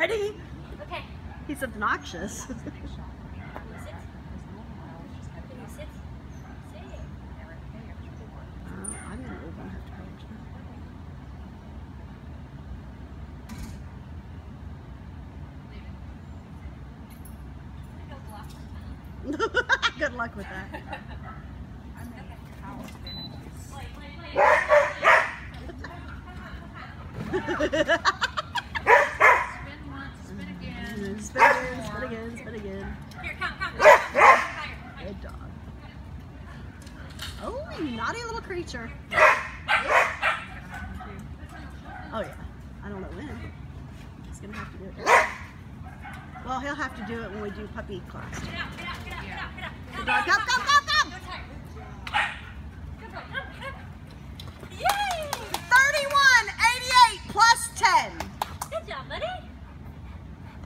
Ready? Okay. He's obnoxious. Can you sit? Can you sit? Sit. I'm gonna even have to coach. Good luck with that. Spin once, spin again. Spin again, spin again, spin again. Here, come. Good dog. Oh, you naughty little creature. Oh yeah. I don't know when. He's gonna have to do it. Well, he'll have to do it when we do puppy class. Get out. Good dog. Come. Yay! 31, 88 plus 10. Good job, buddy.